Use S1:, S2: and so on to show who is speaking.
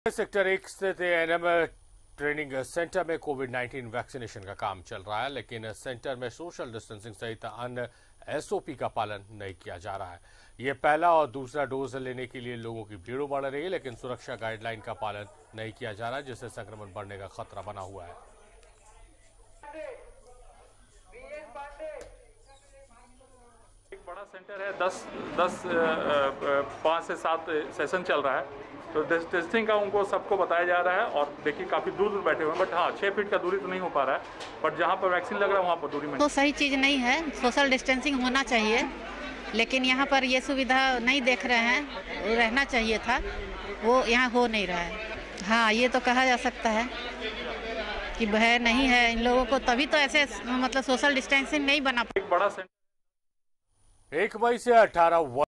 S1: Sector 1 स्थित ANM training centre में कोविड-19 vaccination का काम चल रहा है, लेकिन सेंटर में सोशल डिस्टेंसिंग सहित अन्य एसओपी का पालन नहीं किया जा रहा है। ये पहला और दूसरा डोज लेने के लिए लोगों की भीड़ बढ़ रही है, लेकिन सुरक्षा गाइडलाइन का पालन नहीं किया जा रहा है, जिससे संक्रमण बढ़ने का खतरा बना हुआ है।
S2: एक बड़ा सेंटर है, 5 से 7 सेशन चल रहा है, तो टेस्टिंग का उनको सबको बताया जा रहा है। और देखिए काफ़ी दूर दूर बैठे हुए हैं, बट हाँ 6 फीट का दूरी तो नहीं हो पा रहा है, बट जहाँ पर वैक्सीन लग रहा है वहाँ पर दूरी में
S3: तो सही चीज़ नहीं है। सोशल डिस्टेंसिंग होना चाहिए, लेकिन यहाँ पर ये सुविधा नहीं देख रहे हैं, वो रहना चाहिए था, वो यहाँ हो नहीं रहा है। हाँ, ये तो कहा जा सकता है कि भय नहीं है इन लोगों को, तभी तो ऐसे मतलब सोशल डिस्टेंसिंग नहीं बना।
S2: एक बड़ा सेंटर
S1: 1 मई से 18